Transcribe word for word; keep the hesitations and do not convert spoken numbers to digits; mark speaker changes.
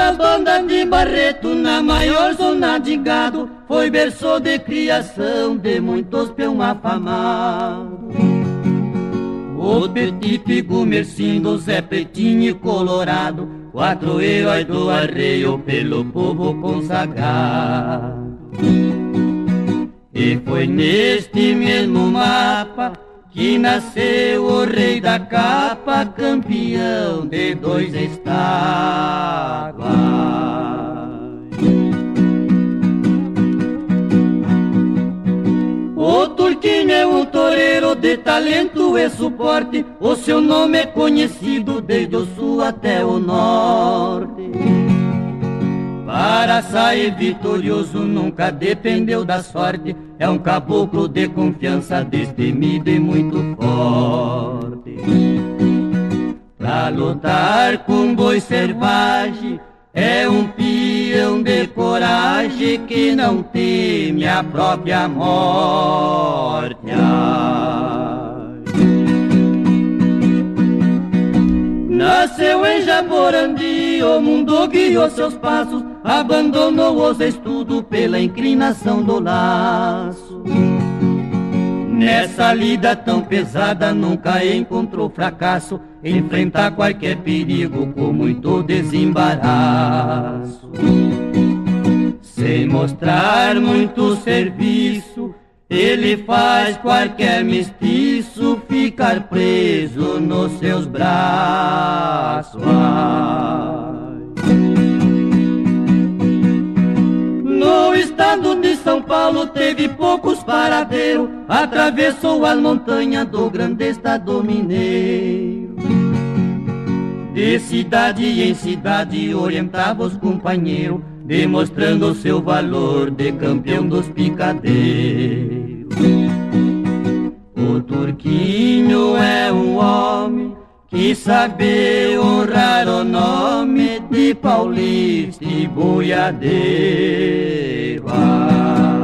Speaker 1: das bandas de Barreto, na maior zona de gado, foi berço de criação de muitos peão afamados. O Petit Pigu, Mercindo, Zé Pretinho e Colorado, quatro heróis do arreio pelo povo consagrado. E foi neste mesmo mapa que nasceu o rei da capa, campeão de dois estados. O Turquinho é um toureiro de talento e suporte, o seu nome é conhecido desde o sul até o norte. Para sair vitorioso nunca dependeu da sorte, é um caboclo de confiança, destemido e muito forte. Pra lutar com boi selvagem, é um peão de coragem que não teme a própria morte. Nasceu em Jaborandi, o mundo guiou seus passos, abandonou os estudos pela inclinação do laço. Nessa lida tão pesada nunca encontrou fracasso, enfrentar qualquer perigo com muito desembaraço. Sem mostrar muito serviço, ele faz qualquer mestiço ficar preso nos seus braços. No estado de São Paulo teve poucos paradeiros, atravessou as montanhas do grande estado mineiro. De cidade em cidade orientava os companheiros, demonstrando seu valor de campeão dos picadeiros. O Turquinho é um homem que sabe honrar o nome de paulista e boiadeiro.